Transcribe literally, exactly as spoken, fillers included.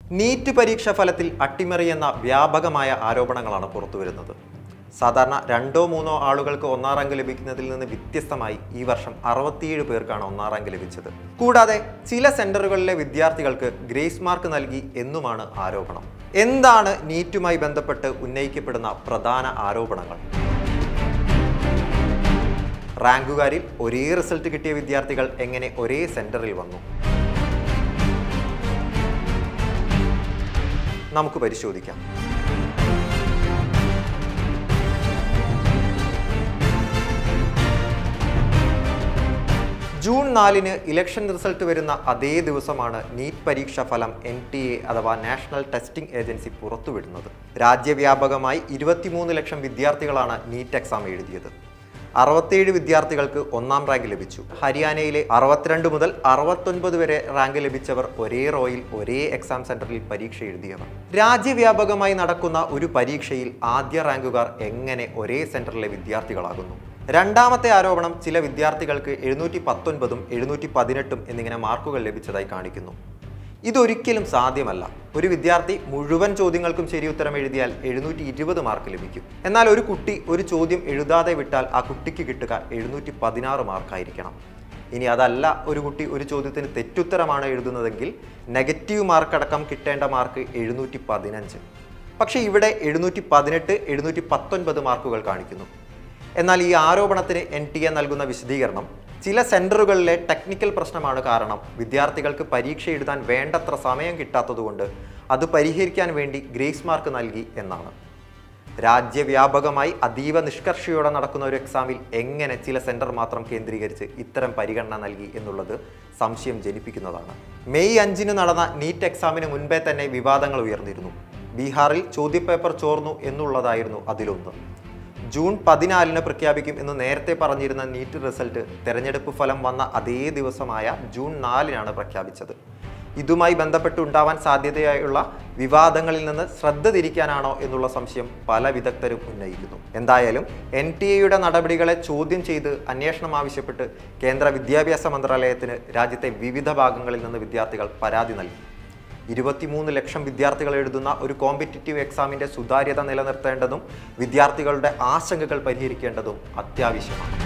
NEET പരീക്ഷാ ഫലത്തിൽ അട്ടിമറിയെന്ന വ്യാപകമായ ആരോപണങ്ങളാണ് പുറത്തുവരുന്നത്. സാധാരണ രണ്ടോ മൂന്നോ ആളുകൾക്ക് ഒന്നാം റാങ്ക് ലഭിക്കുന്നതിൽ നിന്ന് വ്യത്യസ്തമായി ഈ വർഷം അറുപത്തിയേഴ് പേർക്കാണ് ഒന്നാം റാങ്ക് ലഭിച്ചത്. കൂടാതെ ചില സെന്ററുകളിലെ വിദ്യാർത്ഥികൾക്ക് ഗ്രേസ് മാർക്ക് നൽകി എന്നുമാണ് ആരോപണം. എന്താണ് നീറ്റുമായി ബന്ധപ്പെട്ട് ഉന്നയിക്കപ്പെടുന്ന പ്രധാന ആരോപണങ്ങൾ? റാങ്കുകാരിൽ ഒരേ റിസൾട്ട് കിട്ടിയ വിദ്യാർത്ഥികൾ എങ്ങനെ ഒരേ സെന്ററിൽ വന്നു? നമുക്ക് പരിശോധിക്കാം. ജൂൺ നാലിന് ഇലക്ഷൻ റിസൾട്ട് വരുന്ന അതേ ദിവസമാണ് നീറ്റ് പരീക്ഷാ ഫലം എൻ ടി എ അഥവാ നാഷണൽ ടെസ്റ്റിംഗ് ഏജൻസി പുറത്തുവിടുന്നത്. രാജ്യവ്യാപകമായി ഇരുപത്തിമൂന്ന് ലക്ഷം വിദ്യാർത്ഥികളാണ് നീറ്റ് എക്സാം എഴുതിയത്. അറുപത്തിയേഴ് വിദ്യാർത്ഥികൾക്ക് ഒന്നാം റാങ്ക് ലഭിച്ചു. ഹരിയാനയിലെ അറുപത്തിരണ്ട് മുതൽ അറുപത്തൊൻപത് വരെ റാങ്ക് ലഭിച്ചവർ ഒരേ റോയിൽ ഒരേ എക്സാം സെന്ററിൽ പരീക്ഷ എഴുതിയവർ. രാജ്യവ്യാപകമായി നടക്കുന്ന ഒരു പരീക്ഷയിൽ ആദ്യ റാങ്കുകാർ എങ്ങനെ ഒരേ സെന്ററിലെ വിദ്യാർത്ഥികളാകുന്നു? രണ്ടാമത്തെ ആരോപണം ചില വിദ്യാർത്ഥികൾക്ക് എഴുന്നൂറ്റി പത്തൊൻപതും എഴുന്നൂറ്റി പതിനെട്ടും എന്നിങ്ങനെ മാർക്കുകൾ ലഭിച്ചതായി കാണിക്കുന്നു. ഇതൊരിക്കലും സാധ്യമല്ല. ഒരു വിദ്യാർത്ഥി മുഴുവൻ ചോദ്യങ്ങൾക്കും ശരി ഉത്തരം എഴുതിയാൽ എഴുന്നൂറ്റി ഇരുപത് മാർക്ക് ലഭിക്കും. എന്നാൽ ഒരു കുട്ടി ഒരു ചോദ്യം എഴുതാതെ വിട്ടാൽ ആ കുട്ടിക്ക് കിട്ടുക എഴുന്നൂറ്റി പതിനാറ് മാർക്കായിരിക്കണം. ഇനി അതല്ല, ഒരു കുട്ടി ഒരു ചോദ്യത്തിന് തെറ്റുത്തരമാണ് എഴുതുന്നതെങ്കിൽ നെഗറ്റീവ് മാർക്ക് അടക്കം കിട്ടേണ്ട മാർക്ക് എഴുന്നൂറ്റി പതിനഞ്ച്. പക്ഷേ ഇവിടെ എഴുന്നൂറ്റി പതിനെട്ട് എഴുന്നൂറ്റി പത്തൊൻപത് മാർക്കുകൾ കാണിക്കുന്നു. എന്നാൽ ഈ ആരോപണത്തിന് എൻ ടി എ നൽകുന്ന വിശദീകരണം ചില സെന്ററുകളിലെ ടെക്നിക്കൽ പ്രശ്നമാണ് കാരണം. വിദ്യാർത്ഥികൾക്ക് പരീക്ഷ എഴുതാൻ വേണ്ടത്ര സമയം കിട്ടാത്തതുകൊണ്ട് അത് പരിഹരിക്കാൻ വേണ്ടി ഗ്രേസ് മാർക്ക് നൽകി എന്നാണ്. രാജ്യവ്യാപകമായി അതീവ നിഷ്കർഷയോടെ നടക്കുന്ന ഒരു എക്സാമിൽ എങ്ങനെ ചില സെന്റർ മാത്രം കേന്ദ്രീകരിച്ച് ഇത്തരം പരിഗണന നൽകി എന്നുള്ളത് സംശയം ജനിപ്പിക്കുന്നതാണ്. മെയ് അഞ്ചിന് നടന്ന നീറ്റ് എക്സാമിന് മുൻപേ തന്നെ വിവാദങ്ങൾ ഉയർന്നിരുന്നു. ബീഹാറിൽ ചോദ്യപേപ്പർ ചോർന്നു എന്നുള്ളതായിരുന്നു അതിലൊന്ന്. ജൂൺ പതിനാലിന് പ്രഖ്യാപിക്കും എന്ന് നേരത്തെ പറഞ്ഞിരുന്ന നീറ്റ് റിസൾട്ട് തെരഞ്ഞെടുപ്പ് ഫലം വന്ന അതേ ദിവസമായ ജൂൺ നാലിനാണ് പ്രഖ്യാപിച്ചത്. ഇതുമായി ബന്ധപ്പെട്ടുണ്ടാവാൻ സാധ്യതയായുള്ള വിവാദങ്ങളിൽ നിന്ന് ശ്രദ്ധ തിരിക്കാനാണോ എന്നുള്ള സംശയം പല വിദഗ്ധരും ഉന്നയിക്കുന്നു. എന്തായാലും എൻ ടി എയുടെ നടപടികളെ ചോദ്യം ചെയ്ത് അന്വേഷണം ആവശ്യപ്പെട്ട് കേന്ദ്ര വിദ്യാഭ്യാസ മന്ത്രാലയത്തിന് രാജ്യത്തെ വിവിധ ഭാഗങ്ങളിൽ നിന്ന് വിദ്യാർത്ഥികൾ പരാതി നൽകി. ഇരുപത്തിമൂന്ന് ലക്ഷം വിദ്യാർത്ഥികൾ എഴുതുന്ന ഒരു കോമ്പറ്റിറ്റീവ് എക്സാമിൻ്റെ സുതാര്യത നിലനിർത്തേണ്ടതും വിദ്യാർത്ഥികളുടെ ആശങ്കകൾ പരിഹരിക്കേണ്ടതും അത്യാവശ്യമാണ്.